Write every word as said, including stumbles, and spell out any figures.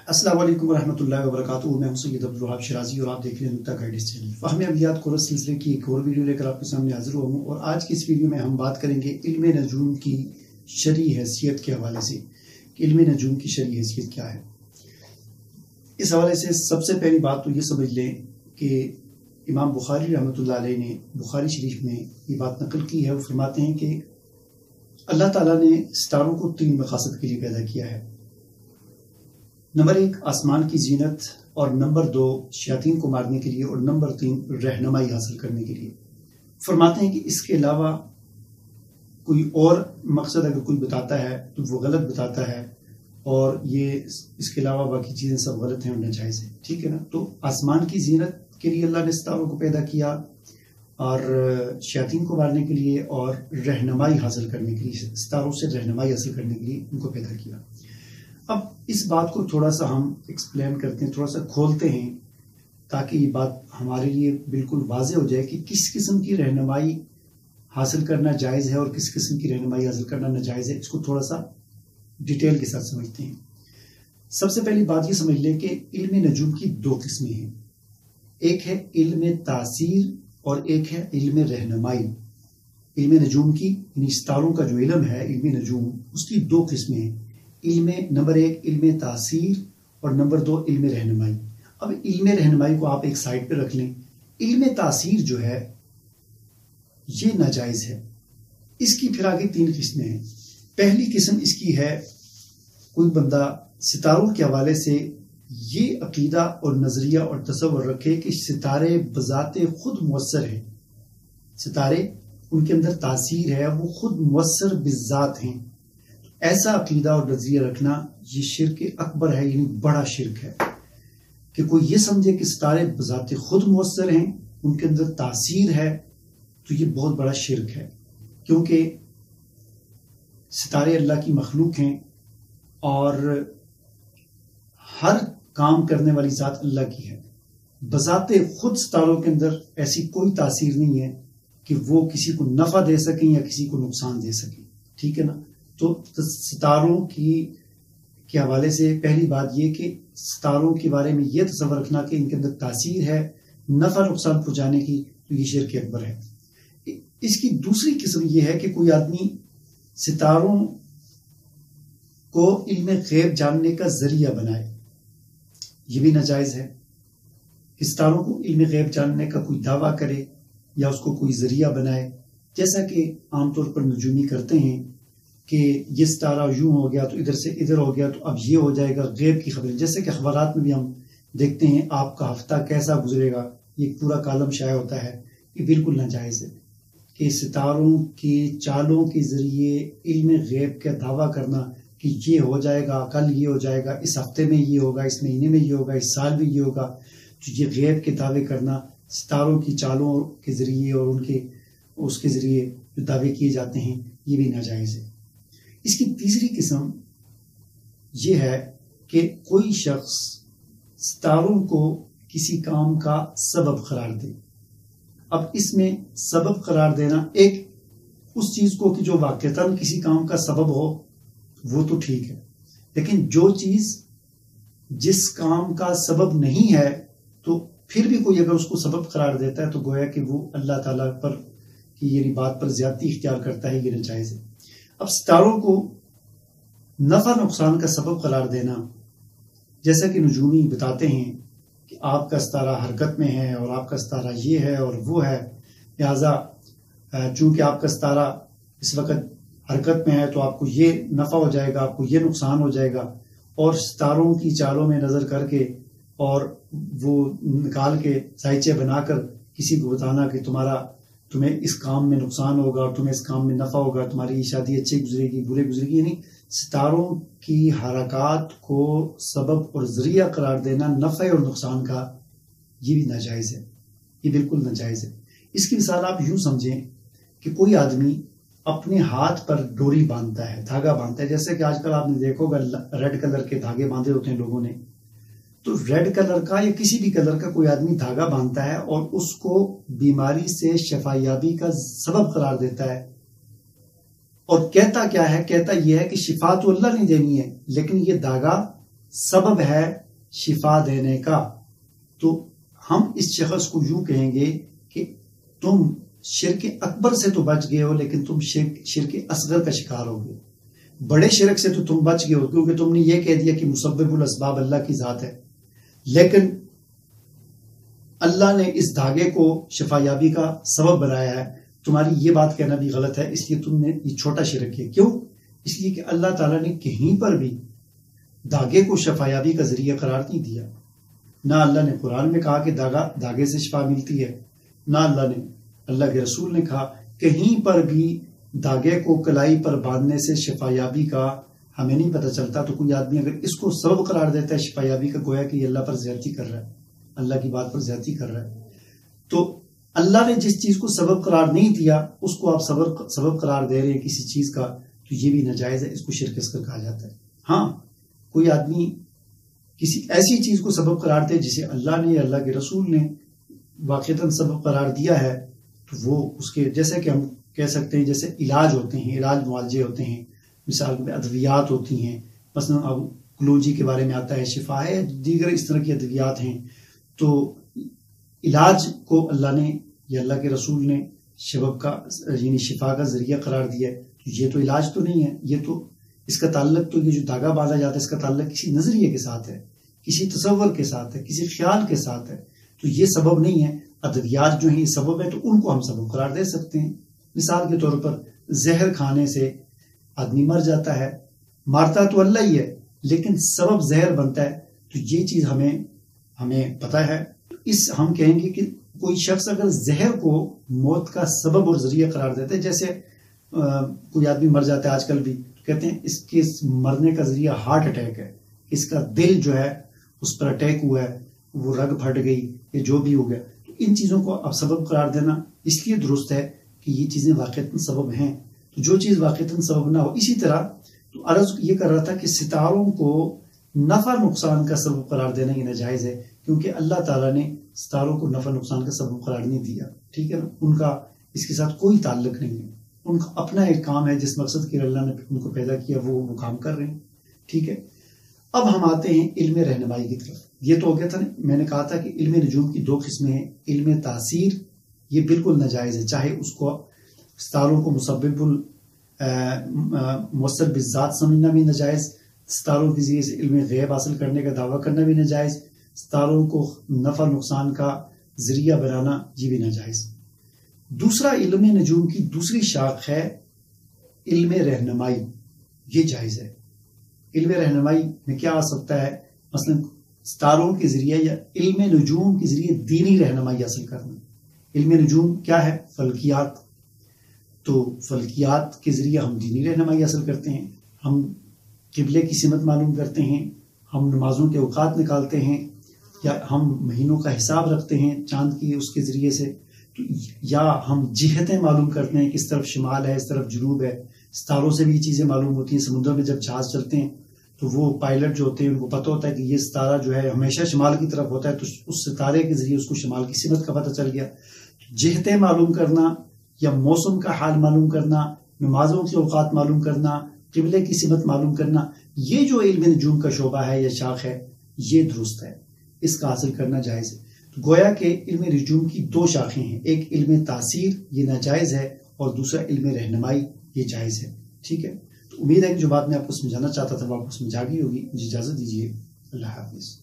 السلام علیکم ورحمۃ اللہ وبرکاتہ. میں ہوں سید عبدالوہاب شرازی اور آپ دیکھ رہے ہیں نکتہ گائیڈنس چینل. فہم عملیات کورس سلسلے کی ایک اور ویڈیو لے کر آپ کے سامنے حاضر ہوا ہوں، اور آج کی اس ویڈیو میں ہم بات کریں گے علم نجوم کی شرعی حیثیت کے حوالے سے کہ علم نجوم کی شرعی حیثیت کیا ہے. اس حوالے سے سب سے پہلی بات تو یہ سمجھ لیں کہ امام بخاری رحمۃ اللہ علیہ نے بخاری شریف میں یہ بات نقل کی ہے. وہ فرماتے ہیں کہ اللہ تعالیٰ نے ستاروں کو تین مقاصد کے لیے پیدا کیا ہے. نمبر ایک آسمان کی زینت، اور نمبر دو شیاطین کو مارنے کے لیے، اور نمبر تین رہنمائی حاصل کرنے کے لیے. فرماتے ہیں کہ اس کے علاوہ کوئی اور مقصد اگر کوئی بتاتا ہے تو وہ غلط بتاتا ہے، اور یہ اس کے علاوہ باقی چیزیں سب غلط ہیں اور ناجائز ہیں. ٹھیک ہے نا. تو آسمان کی زینت کے لیے اللہ نے ستاروں کو پیدا کیا، اور شیاطین کو مارنے کے لیے اور رہنمائی حاصل کرنے کے لیے، ستاروں سے رہنمائی حاصل کرنے کے لیے ان کو پیدا کیا. اب اس بات کو تھوڑا سا ہم ایکسپلین کرتے ہیں، تھوڑا سا کھولتے ہیں تاکہ یہ بات ہمارے لیے بالکل واضح ہو جائے کہ کس قسم کی رہنمائی حاصل کرنا جائز ہے اور کس قسم کی رہنمائی حاصل کرنا ناجائز ہے. اس کو تھوڑا سا ڈیٹیل کے ساتھ سمجھتے ہیں. سب سے پہلی بات یہ سمجھ لیں کہ علم نجوم کی دو قسمیں ہیں. ایک ہے علم تاثیر اور ایک ہے علم رہنمائی. علم نجوم کی یعنی ستاروں کا جو علم ہے، علم نجوم، اس کی دو قسمیں ہیں. علم نمبر ایک علم تاثیر اور نمبر دو علم رہنمائی. اب علم رہنمائی کو آپ ایک سائڈ پہ رکھ لیں. علم تاثیر جو ہے یہ ناجائز ہے. اس کی پھر آگے تین قسمیں ہیں. پہلی قسم اس کی ہے، کوئی بندہ ستاروں کے حوالے سے یہ عقیدہ اور نظریہ اور تصور رکھے کہ ستارے بذات خود مؤثر ہیں، ستارے ان کے اندر تاثیر ہے، وہ خود مؤثر بذات ہیں. ایسا عقیدہ اور نظریہ رکھنا یہ شرک اکبر ہے، یعنی بڑا شرک ہے. کہ کوئی یہ سمجھے کہ ستارے بذات خود مؤثر ہیں، ان کے اندر تاثیر ہے، تو یہ بہت بڑا شرک ہے. کیونکہ ستارے اللہ کی مخلوق ہیں، اور ہر کام کرنے والی ذات اللہ کی ہے. بذات خود ستاروں کے اندر ایسی کوئی تاثیر نہیں ہے کہ وہ کسی کو نفع دے سکیں یا کسی کو نقصان دے سکیں. ٹھیک ہے نا. تو ستاروں کی کے حوالے سے پہلی بات یہ کہ ستاروں کے بارے میں یہ تصور رکھنا کہ ان کے اندر تاثیر ہے نفع نقصان پہنچانے کی، تو یہ شرک اکبر ہے. اس کی دوسری قسم یہ ہے کہ کوئی آدمی ستاروں کو علم غیب جاننے کا ذریعہ بنائے. یہ بھی ناجائز ہے کہ ستاروں کو علم غیب جاننے کا کوئی دعویٰ کرے یا اس کو کوئی ذریعہ بنائے. جیسا کہ عام طور پر نجومی کرتے ہیں کہ یہ ستارہ یوں ہو گیا تو ادھر سے ادھر ہو گیا تو اب یہ ہو جائے گا. غیب کی خبریں جیسے کہ اخبارات میں بھی ہم دیکھتے ہیں آپ کا ہفتہ کیسا گزرے گا، یہ پورا کالم شائع ہوتا ہے. یہ بالکل ناجائز ہے کہ ستاروں کی چالوں کے ذریعے علم غیب کا دعویٰ کرنا کہ یہ ہو جائے گا، کل یہ ہو جائے گا، اس ہفتے میں یہ ہوگا، اس مہینے میں یہ ہوگا، اس سال میں یہ ہوگا. تو یہ غیب کے دعوے کرنا ستاروں کی چالوں کے ذریعے اور ان کے اس کے ذریعے جو دعوے کیے جاتے ہیں، یہ بھی ناجائز ہے. اس کی تیسری قسم یہ ہے کہ کوئی شخص ستاروں کو کسی کام کا سبب قرار دے. اب اس میں سبب قرار دینا، ایک اس چیز کو کہ جو واقعتاً کسی کام کا سبب ہو وہ تو ٹھیک ہے، لیکن جو چیز جس کام کا سبب نہیں ہے تو پھر بھی کوئی اگر اس کو سبب قرار دیتا ہے تو گویا کہ وہ اللہ تعالیٰ پر کی یعنی بات پر زیادتی اختیار کرتا ہے. یہ ناجائز ہے. اب ستاروں کو نفع نقصان کا سبب قرار دینا، جیسا کہ نجومی بتاتے ہیں کہ آپ کا ستارہ حرکت میں ہے اور آپ کا ستارہ یہ ہے اور وہ ہے، لہذا چونکہ آپ کا ستارہ اس وقت حرکت میں ہے تو آپ کو یہ نفع ہو جائے گا، آپ کو یہ نقصان ہو جائے گا. اور ستاروں کی چالوں میں نظر کر کے اور وہ نکال کے سائچے بنا کر کسی کو بتانا کہ تمہارا تمہیں اس کام میں نقصان ہوگا اور تمہیں اس کام میں نفع ہوگا، تمہاری شادی اچھی گزرے گی برے گزرے گی، یعنی ستاروں کی حرکات کو سبب اور ذریعہ قرار دینا نفع اور نقصان کا، یہ بھی ناجائز ہے. یہ بالکل ناجائز ہے. اس کی مثال آپ یوں سمجھیں کہ کوئی آدمی اپنے ہاتھ پر ڈوری باندھتا ہے، دھاگا باندھتا ہے. جیسے کہ آج کل آپ نے دیکھو گا ریڈ کلر کے دھاگے باندھے ہوتے ہیں لوگوں نے. تو ریڈ کلر کا یا کسی بھی کلر کا کوئی آدمی دھاگا باندھتا ہے اور اس کو بیماری سے شفا یابی کا سبب قرار دیتا ہے، اور کہتا کیا ہے؟ کہتا یہ ہے کہ شفا تو اللہ نے دینی ہے، لیکن یہ دھاگا سبب ہے شفا دینے کا، تو ہم اس شخص کو یوں کہیں گے کہ تم شرک اکبر سے تو بچ گئے ہو، لیکن تم شرک شرک اصغر کا شکار ہو گئے. بڑے شرک سے تو تم بچ گئے ہو کیونکہ تم نے یہ کہہ دیا کہ مسبب الاسباب اللہ کی ذات ہے، لیکن اللہ نے اس دھاگے کو شفا یابی کا سبب بنایا ہے. تمہاری یہ بات کہنا بھی غلط ہے، اس لیے تم نے یہ چھوٹا شرک کیا. کیوں؟ اس لیے کہ اللہ تعالیٰ نے کہیں پر بھی دھاگے کو شفا یابی کا ذریعہ قرار نہیں دیا. نہ اللہ نے قرآن میں کہا کہ دھاگا دھاگے سے شفا ملتی ہے، نہ اللہ نے اللہ کے رسول نے کہا. کہیں پر بھی دھاگے کو کلائی پر باندھنے سے شفا یابی کا ہمیں نہیں پتہ چلتا. تو کوئی آدمی اگر اس کو سبب قرار دیتا ہے شفا یابی کا، گویا کہ یہ اللہ پر زیادتی کر رہا ہے، اللہ کی بات پر زیادتی کر رہا ہے. تو اللہ نے جس چیز کو سبب قرار نہیں دیا اس کو آپ سبب سبب قرار دے رہے ہیں کسی چیز کا، تو یہ بھی ناجائز ہے، اس کو شرک اصغر کہا جاتا ہے. ہاں کوئی آدمی کسی ایسی چیز کو سبب قرار دے جسے اللہ نے یا اللہ کے رسول نے واقعتاً سبب قرار دیا ہے، تو وہ اس کے جیسے کہ ہم کہہ سکتے ہیں جیسے علاج ہوتے ہیں، علاج معالجے ہوتے ہیں، مثال میں ادویات ہوتی ہیں، مثلا اب کلوجی کے بارے میں آتا ہے، شفا ہے، دیگر اس طرح کی ادویات ہیں. تو علاج کو اللہ نے یا اللہ کے رسول نے سبب کا یعنی شفا کا ذریعہ قرار دیا ہے، تو یہ تو علاج تو نہیں ہے. یہ تو اس کا تعلق تو یہ جو دھاگا باندھا جاتا ہے اس کا تعلق کسی نظریے کے ساتھ ہے، کسی تصور کے ساتھ ہے، کسی خیال کے ساتھ ہے. تو یہ سبب نہیں ہے. ادویات جو ہیں یہ سبب ہے، تو ان کو ہم سبب قرار دے سکتے ہیں. مثال کے طور پر زہر کھانے سے آدمی مر جاتا ہے، مارتا تو اللہ ہی ہے لیکن سبب زہر بنتا ہے، تو یہ چیز ہمیں ہمیں پتہ ہے. اس ہم کہیں گے کہ کوئی شخص اگر زہر کو موت کا سبب اور ذریعہ قرار دیتے، جیسے کوئی آدمی مر جاتا ہے آج کل بھی، کہتے ہیں اس کے مرنے کا ذریعہ ہارٹ اٹیک ہے، اس کا دل جو ہے اس پر اٹیک ہوا ہے، وہ رگ پھٹ گئی یا جو بھی ہو گیا. تو ان چیزوں کو اب سبب قرار دینا اس لیے درست ہے کہ یہ چیزیں واقعتاً سبب ہیں. تو جو چیز واقعتاً سبب نہ ہو، اسی طرح تو عرض یہ کر رہا تھا کہ ستاروں کو نفع نقصان کا سبب قرار دینا یہ ناجائز ہے، کیونکہ اللہ تعالیٰ نے ستاروں کو نفع نقصان کا سبب قرار نہیں دیا. ٹھیک ہے نا، ان کا اس کے ساتھ کوئی تعلق نہیں ہے. ان کا اپنا ایک کام ہے، جس مقصد کے اللہ نے ان کو پیدا کیا وہ وہ کام کر رہے ہیں. ٹھیک ہے. اب ہم آتے ہیں علم رہنمائی کی طرف. یہ تو ہو گیا تھا نا، میں نے کہا تھا کہ علم نجوم کی دو قسمیں ہیں. علم تاثیر یہ بالکل ناجائز ہے، چاہے اس کو ستاروں کو مسبب مؤثر بالذات سمجھنا بھی ناجائز، ستاروں کے ذریعے سے علم غیب حاصل کرنے کا دعویٰ کرنا بھی ناجائز، ستاروں کو نفع نقصان کا ذریعہ بنانا یہ بھی ناجائز. دوسرا علم نجوم کی دوسری شاخ ہے علم رہنمائی، یہ جائز ہے. علم رہنمائی میں کیا آ سکتا ہے؟ مثلا ستاروں کے ذریعے یا علم نجوم کے ذریعے دینی رہنمائی حاصل کرنا. علم نجوم کیا ہے؟ فلکیات. تو فلکیات کے ذریعے ہم دینی رہنمائی حاصل کرتے ہیں، ہم قبلے کی سمت معلوم کرتے ہیں، ہم نمازوں کے اوقات نکالتے ہیں، یا ہم مہینوں کا حساب رکھتے ہیں چاند کی اس کے ذریعے سے، یا ہم جہتیں معلوم کرتے ہیں، کس طرف شمال ہے، اس طرف جنوب ہے. ستاروں سے بھی یہ چیزیں معلوم ہوتی ہیں. سمندر میں جب جہاز چلتے ہیں تو وہ پائلٹ جو ہوتے ہیں ان کو پتہ ہوتا ہے کہ یہ ستارہ جو ہے ہمیشہ شمال کی طرف ہوتا ہے، تو اس ستارے کے ذریعے اس کو شمال کی سمت کا پتہ چل گیا. جہتیں معلوم کرنا یا موسم کا حال معلوم کرنا، نمازوں کے اوقات معلوم کرنا، قبلے کی سمت معلوم کرنا، یہ جو علم نجوم کا شعبہ ہے یا شاخ ہے یہ درست ہے، اس کا حاصل کرنا جائز ہے. تو گویا کہ علم نجوم کی دو شاخیں ہیں، ایک علم تاثیر یہ ناجائز ہے اور دوسرا علم رہنمائی یہ جائز ہے. ٹھیک ہے. تو امید ہے کہ جو بات میں آپ کو سمجھانا چاہتا تھا وہ آپ کو سمجھا گئی ہوگی. مجھے اجازت دیجیے. اللہ حافظ.